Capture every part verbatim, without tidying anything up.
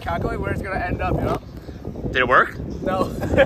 calculate where it's gonna end up, you know? Did it work? No.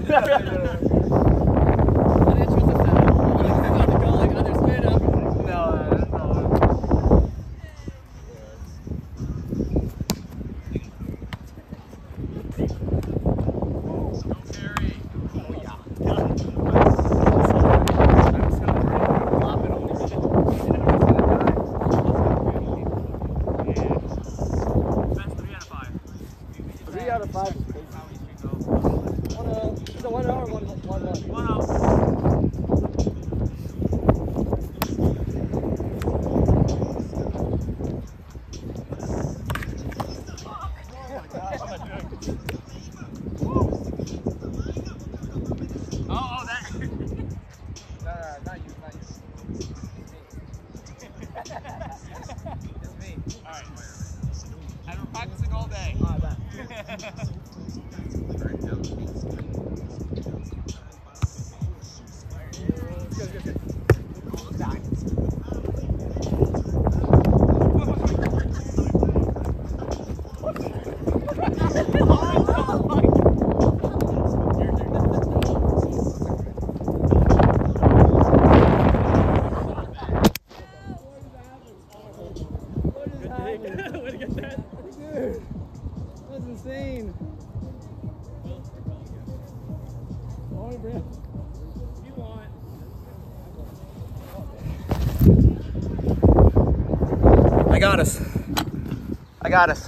I got us. I got us.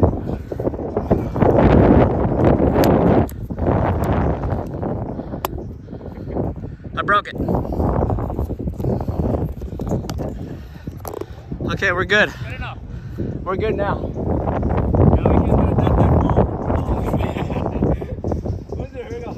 I broke it. Okay, we're good. Good enough. We're good now. Now we can do that that ball. Oh, man. What's it? Here we go.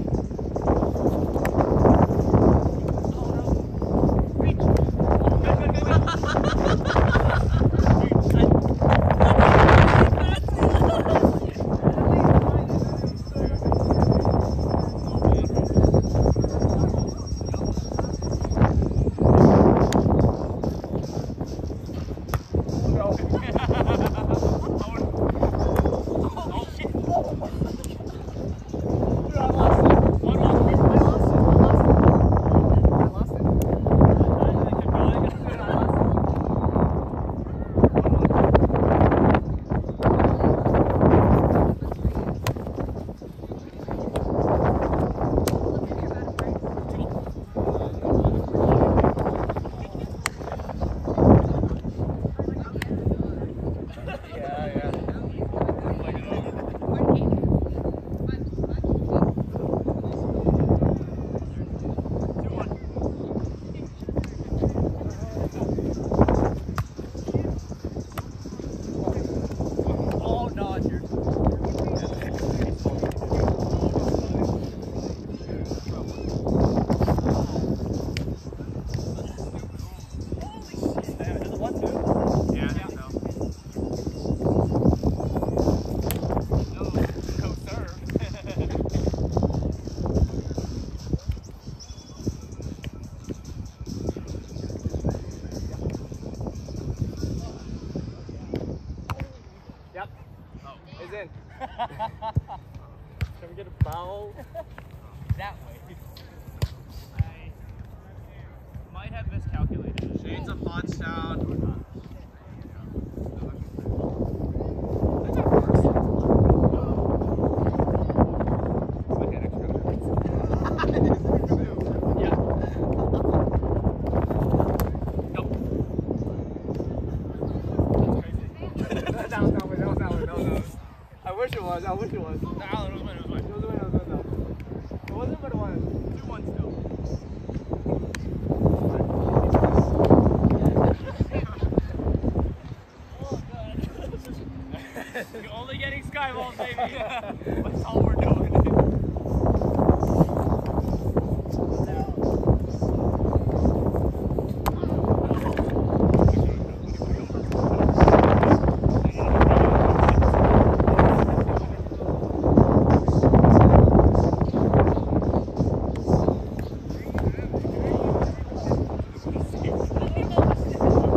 Can we get a foul? That way. I might have miscalculated. Shane's a punch down. I wish it was. I wish it was. No, Alan, it was mine, it was mine. It was a win, it was a win, though. It wasn't, but it was. two one still. You're only getting skyballs, baby. That's all we're doing.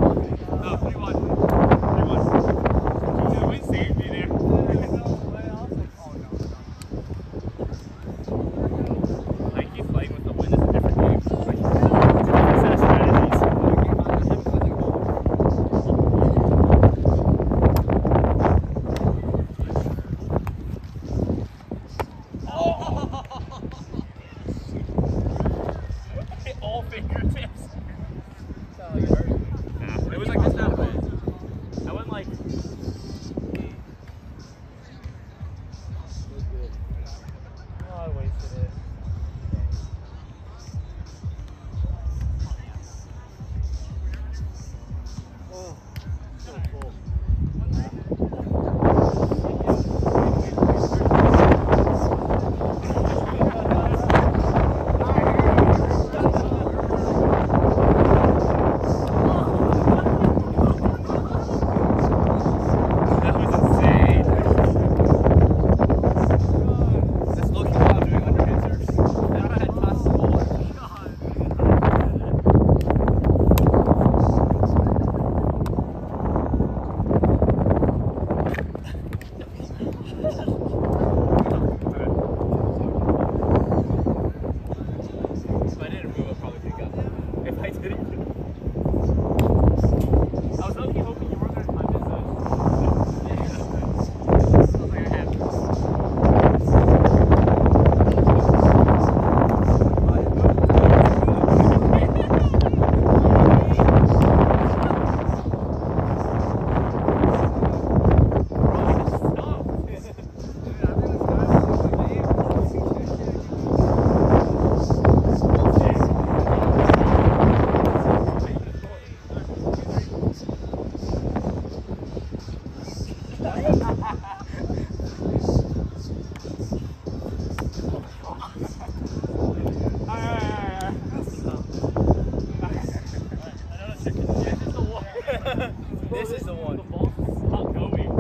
Well, fingertips. Sound like it hurt. Nah, it was like this that way. I went like. Oh, I wasted it. Oh, so full. This is the one. The ball's not going.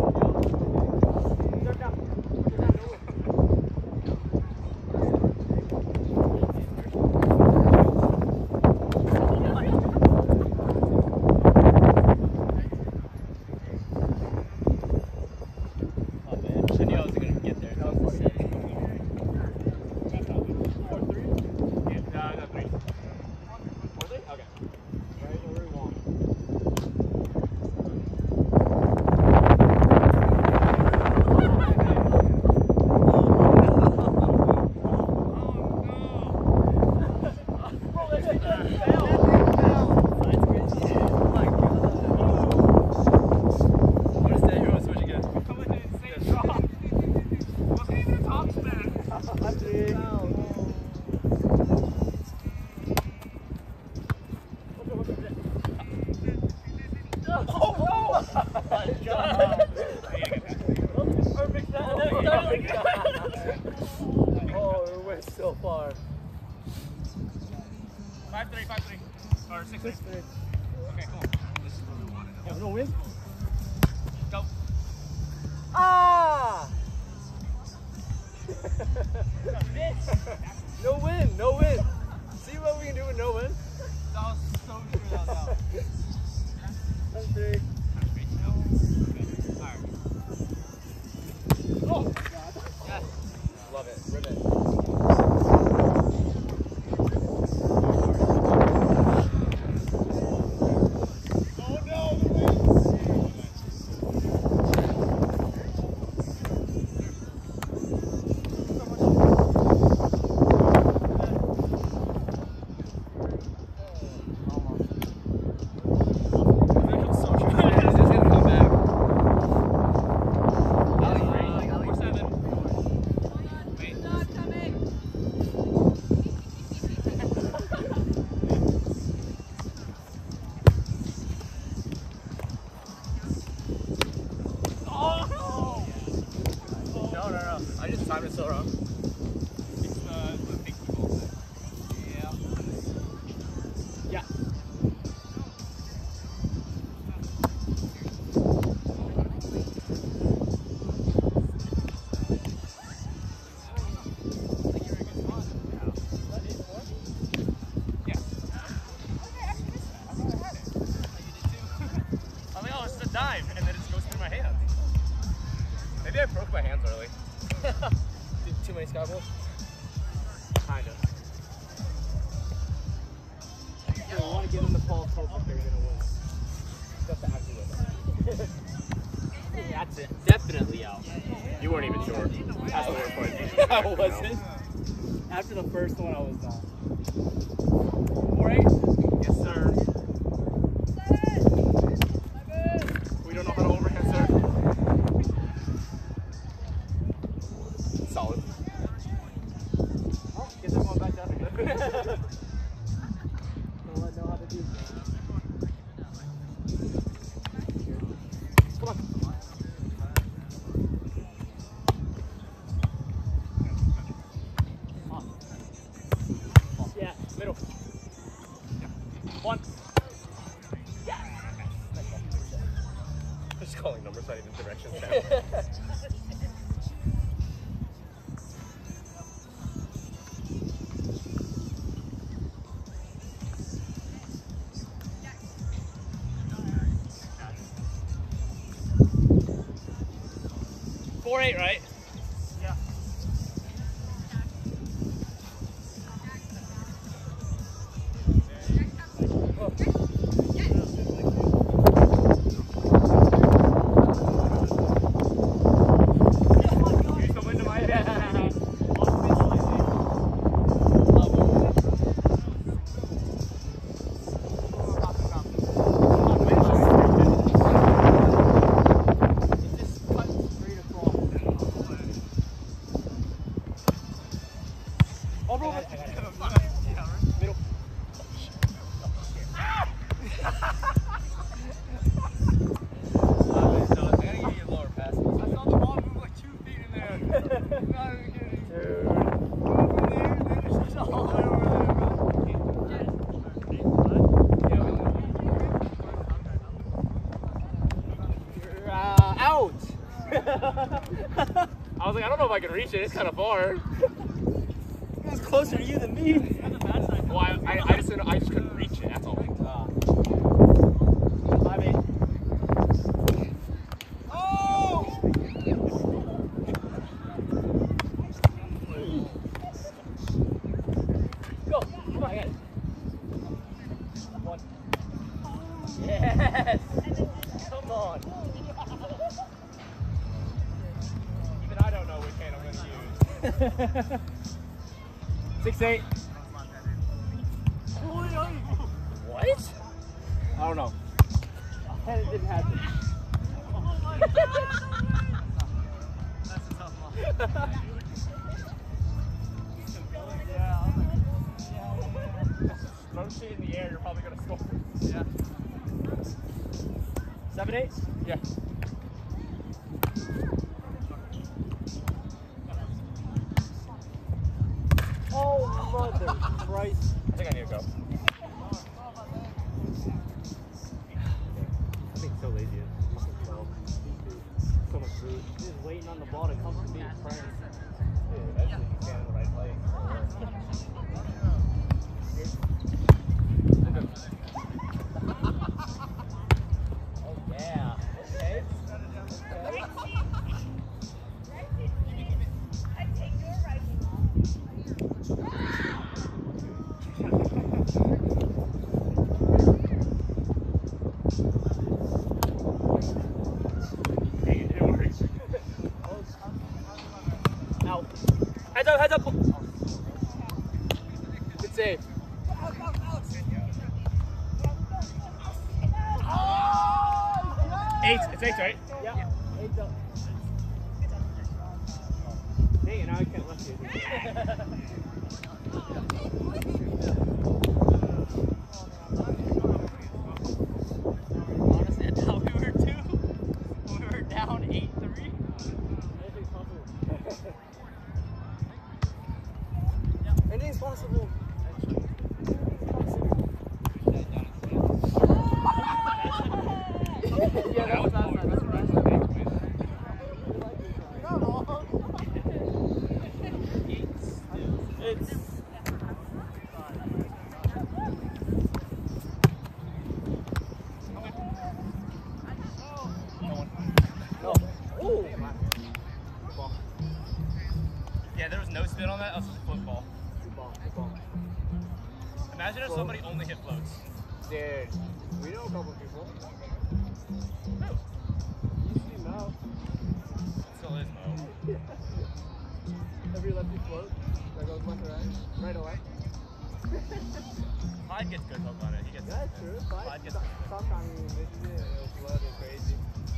I knew I was going to get there. That was the same. Oh, it went so far. Five three, five three, or six three. Okay, cool. This is what we want to know. No win? Go. Ah! No win, no win. See what we can do with no win? That was so sure that was out. That's three. Oh! Yes. Love it. Ribbon. Oh no! The win! I just timed it so wrong. It's uh, the big people. Yeah. Yeah. I mean, oh, it's a dive, and then it just goes through my hands. Maybe I broke my hands early. too, too many sky balls? Kind of. Yeah, I want to give them the false hope that they're going to win. Just to actually win. That's it. Definitely out. You weren't even sure. That's the worst part. I wasn't. After the first one, I was done. Four eight? Yes, sir. We don't know how to overhead serve. Solid. Oh, guess I'm going back down again. Don't let know how to do that. Come on. Yeah, middle. One. I'm just calling numbers, not even directions now. Four eight, right? Yeah. Use the wind of my head. Middle. You're, uh, out. I was like, I don't know if I can reach it. It's kind of far. It was closer to you than me. Well, I, I, I, just, I just couldn't reach it. That's all. Uh, five eight. Oh! Go. Come on, I got it. One. Yes. Come on. Even I don't know which hand I'm going to use. Six eight. What? I don't know. And it didn't happen. That's a tough one. Throw shit in the air, you're probably going to score. Yeah. Seven eight. Yeah. Oh, mother Christ. I think I need to go. I'm being so lazy. So much food. Just waiting on the ball to come from me. Praying. Dude, eventually you stand in the right place. Oh, yeah. Okay. Hey, it works. Out. Heads up, heads up. Good save. Eight. It's eight, right? Yeah. Heads up. Dang it, now I can't left you. Honestly, I thought we were two. We were down eight three. Anything's possible. Anything's possible. Yeah, that was outside. That's right. It's no. Ooh. Yeah, there was no spin on that. That was just a football. Good ball. Good ball. Imagine if somebody only hit floats. Dude, we know a couple people. Who? You see Mo. Still is, Mo. Every lefty float that goes left or right, right or left. Clyde gets good hook on it. He gets Yeah, it's true. Clyde But gets sometimes he misses it and it'll float it crazy.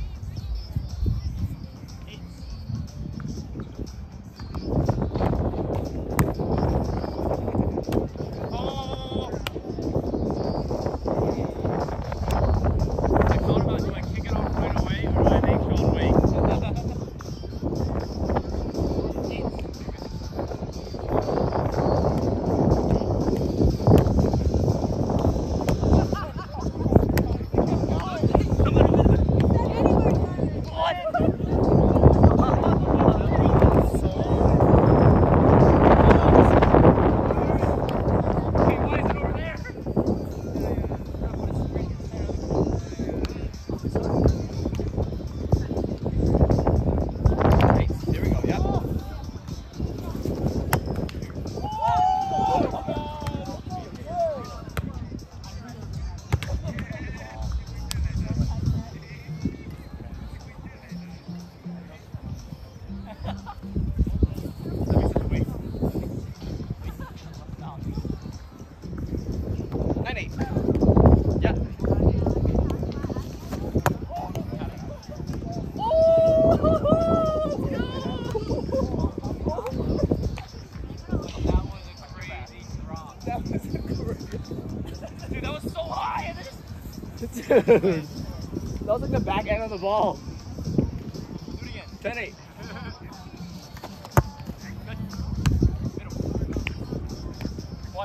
Oh! I thought about, do I kick it off right away or do I make Sean wait? Dude, that was so high! And just... Dude, that was like the back end of the ball. Do it again. ten eight. Good. Middle. One.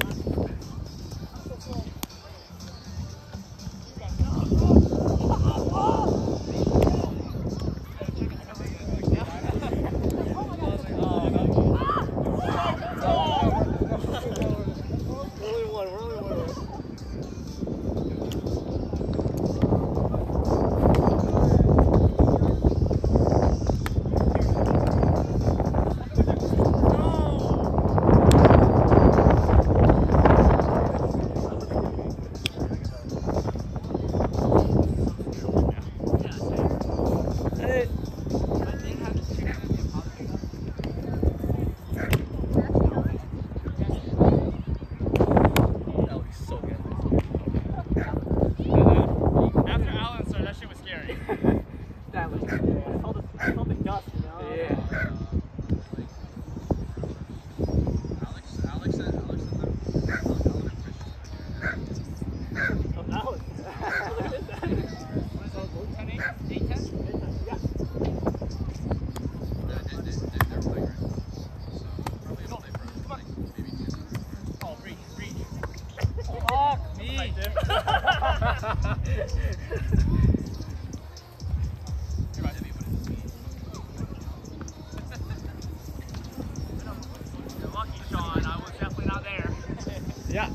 You're lucky, Sean. I was definitely not there. Yeah.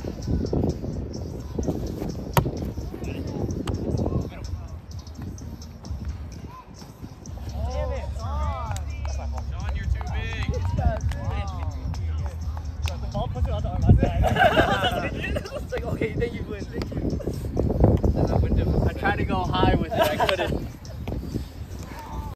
Sean, you're too big. The ball puts it on the arm outside. It's like, okay, thank you, Glenn, thank you. I tried to go high with it, I couldn't.